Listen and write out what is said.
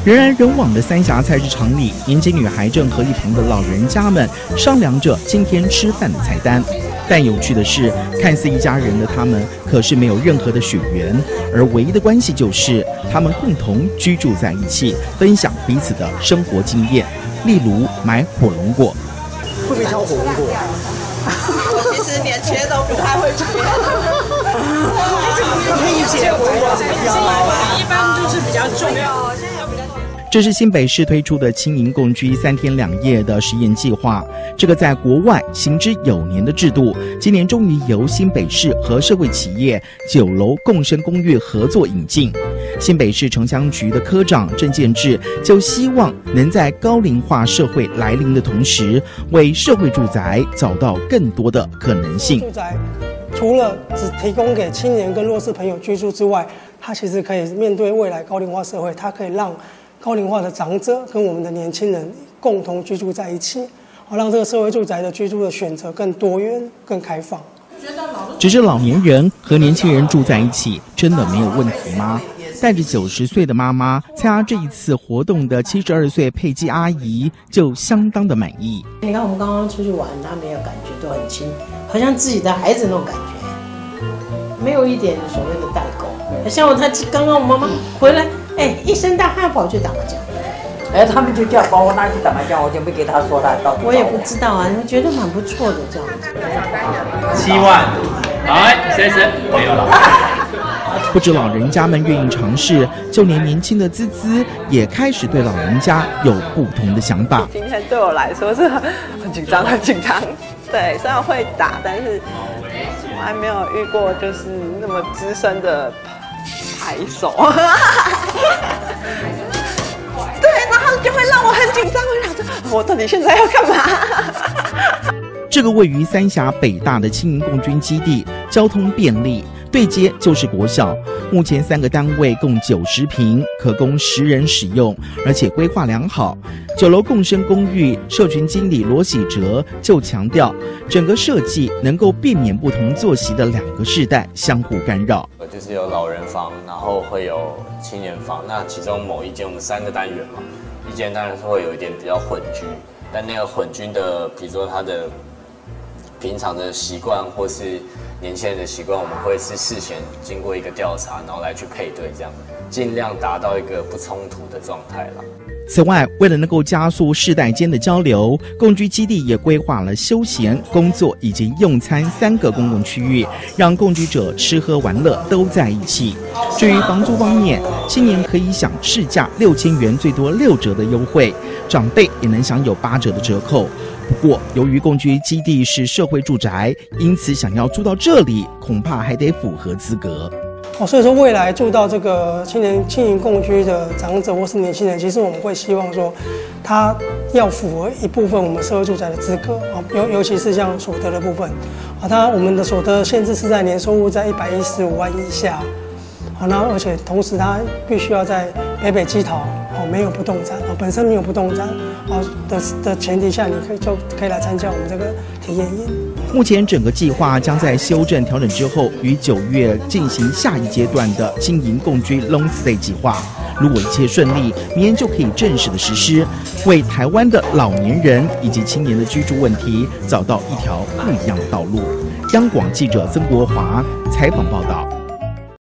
人来人往的三峡菜市场里，年轻女孩正和一旁的老人家们商量着今天吃饭的菜单。但有趣的是，看似一家人的他们，可是没有任何的血缘，而唯一的关系就是他们共同居住在一起，分享彼此的生活经验。例如买火龙果， 会不会挑火龙果？ 我其实连切都不太会切。 可以切火龙果怎么挑？ 一般就是比较重。 这是新北市推出的青银共居3天2夜的实验计划。这个在国外行之有年的制度，今年终于由新北市和社会企业9楼共生公寓合作引进。新北市城乡局的科长郑建志就希望能在高龄化社会来临的同时，为社会住宅找到更多的可能性。 住宅除了只提供给青年跟弱势朋友居住之外，它其实可以面对未来高龄化社会，它可以让高龄化的长者跟我们的年轻人共同居住在一起，让这个社会住宅的居住的选择更多元、更开放。 只是老年人和年轻人住在一起，真的没有问题吗？带着90岁的妈妈参加这一次活动的72岁佩姬阿姨就相当的满意。 你看我们刚刚出去玩，他没有感觉都很亲，好像自己的孩子那种感觉，没有一点所谓的代沟。像他刚刚我妈妈回来，一身大汗跑去打麻将。 他们就叫把我拿去打麻将，我就没给他说他到底。 我也不知道啊，觉得蛮不错的这样子。 7万，来，40没有了。 不止老人家们愿意尝试，就连年轻的滋滋也开始对老人家有不同的想法。 今天对我来说是很紧张，很紧张。对，虽然会打，但是我还没有遇过就是那么资深的牌手。对，然后就会让我很紧张，我想着我到底现在要干嘛？ 这个位于三峡北大的青银共军基地，交通便利，对接就是国小。目前3个单位共90坪，可供10人使用，而且规划良好。9楼共生公寓社群经理罗喜哲就强调，整个设计能够避免不同作息的2个世代相互干扰。 就是有老人房，然后会有青年房。那其中某一间我们3个单元嘛，一间当然是会有一点比较混居，但那个混居的，比如说他的平常的习惯或是年轻人的习惯，我们会是事前经过一个调查，然后来去配对，这样尽量达到一个不冲突的状态啦。 此外，为了能够加速世代间的交流，共居基地也规划了休闲、工作以及用餐3个公共区域，让共居者吃喝玩乐都在一起。至于房租方面，青年可以享市价6000元最多6折的优惠，长辈也能享有8折的折扣。不过，由于共居基地是社会住宅，因此想要住到这里，恐怕还得符合资格。 所以说未来住到这个青银共居的长者或是年轻人，其实我们会希望说，他要符合一部分我们社会住宅的资格尤其是像所得的部分我们的所得限制是在年收入在115万以下那而且同时他必须要在北基桃没有不动产本身没有不动产的前提下，你可以来参加我们这个体验营。 目前整个计划将在修正调整之后，于9月进行下一阶段的青银共居 Long Stay 计划。如果一切顺利，明年就可以正式的实施，为台湾的老年人以及青年的居住问题找到一条不一样的道路。央广记者曾国华采访报道。